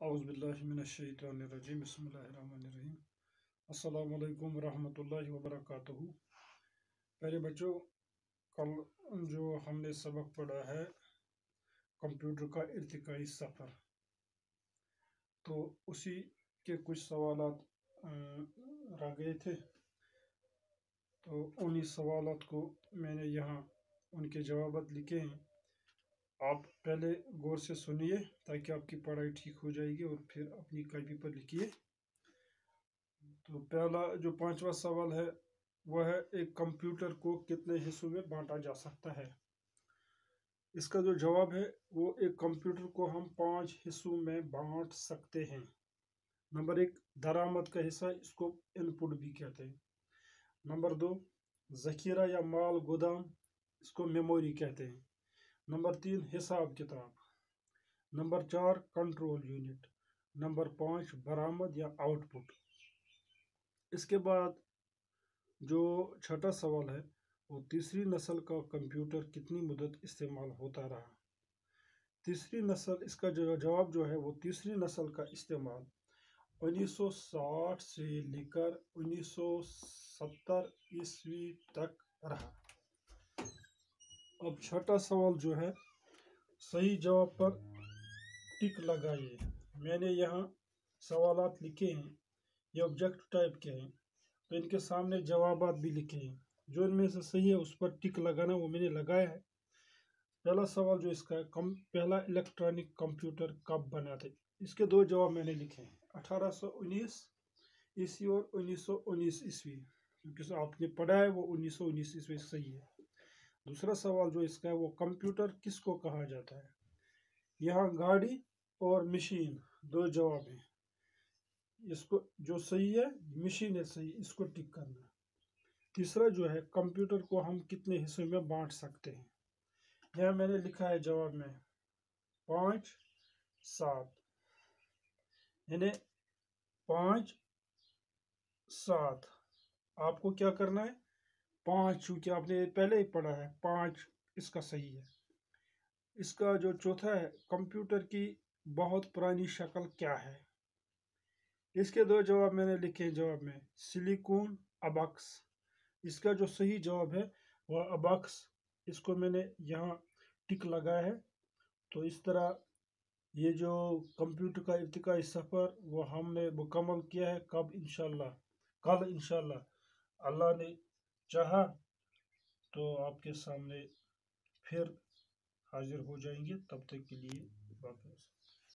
اعوذ باللہ من الشیطان الرجیم بسم اللہ الرحمن الرحیم السلام علیکم ورحمۃ اللہ وبرکاتہ۔ پہلے بچوں، کل جو ہم نے سبق پڑھا ہے کمپیوٹر کا ارتقائی سفر، تو اسی کے کچھ سوالات رہ گئے تھے، تو انہی سوالات کو میں نے یہاں ان کے جوابات لکھے ہیں۔ آپ پہلے غور سے سنیے تاکہ آپ کی پڑھائی ٹھیک ہو جائے گی، اور پھر اپنی کاپی پر لکھیے۔ تو پہلا جو 5واں سوال ہے وہ ہے، ایک کمپیوٹر کو کتنے حصوں میں بانٹا جا سکتا ہے؟ اس کا جو جواب ہے وہ ایک کمپیوٹر کو ہم 5 حصوں میں بانٹ سکتے ہیں۔ نمبر 1، درآمد کا حصہ، اس کو ان پٹ بھی کہتے ہیں۔ نمبر 2، ذخیرہ یا مال گودام، اس کو میموری کہتے ہیں۔ نمبر 3، حساب کتاب۔ Number 4، control unit. نمبر 5، برآمد یا آؤٹ پٹ۔ اس کے بعد جو چھٹا سوال ہے وہ تیسری نسل کا کمپیوٹر کتنی مدت استعمال ہوتا رہا؟ تیسری نسل، اس کا جواب جو ہے وہ تیسری نسل کا استعمال 1960 سے لے کر 1970 عیسوی تک رہا۔ اب چھٹا سوال جو ہے، صحیح جواب پر ٹک لگائیے۔ میں نے یہاں سوالات لکھے ہیں، یہ آبجیکٹ ٹائپ کے ہیں، تو ان کے سامنے جوابات بھی لکھے ہیں۔ جو ان میں سے صحیح ہے اس پر ٹک لگانا، وہ میں نے لگایا ہے۔ پہلا سوال جو اس کا ہے، پہلا الیکٹرانک کمپیوٹر کب بنا تھے؟ اس کے 2 جواب میں نے لکھے ہیں، 1819 عیسوی اور 1919 عیسوی، کیونکہ آپ نے پڑھا ہے وہ 1919 عیسوی صحیح ہے۔ دوسرا سوال جو اس کا ہے، وہ کمپیوٹر کس کو کہا جاتا ہے؟ یہاں گاڑی اور مشین 2 جواب ہیں۔ اس کو جو صحیح ہے، مشین ہے صحیح، اس کو ٹک کرنا۔ تیسرا جو ہے، کمپیوٹر کو ہم کتنے حصوں میں بانٹ سکتے ہیں؟ یہاں میں نے لکھا ہے جواب میں 5 7، یعنی 5 7۔ آپ کو کیا کرنا ہے؟ 5، چونکہ آپ نے پہلے ہی پڑھا ہے، 5 اس کا صحیح ہے۔ اس کا جو چوتھا ہے، کمپیوٹر کی بہت پرانی شکل کیا ہے؟ اس کے 2 جواب میں نے لکھے ہیں جواب میں، سلیکون، اباکس۔ اس کا جو صحیح جواب ہے وہ اباکس، اس کو میں نے یہاں ٹک لگایا ہے۔ تو اس طرح یہ جو کمپیوٹر کا ارتقائی سفر وہ ہم نے مکمل کیا ہے۔ کل انشاءاللہ اللہ نے چاہا تو آپ کے سامنے پھر حاضر ہو جائیں گے۔ تب تک کے لیے واپس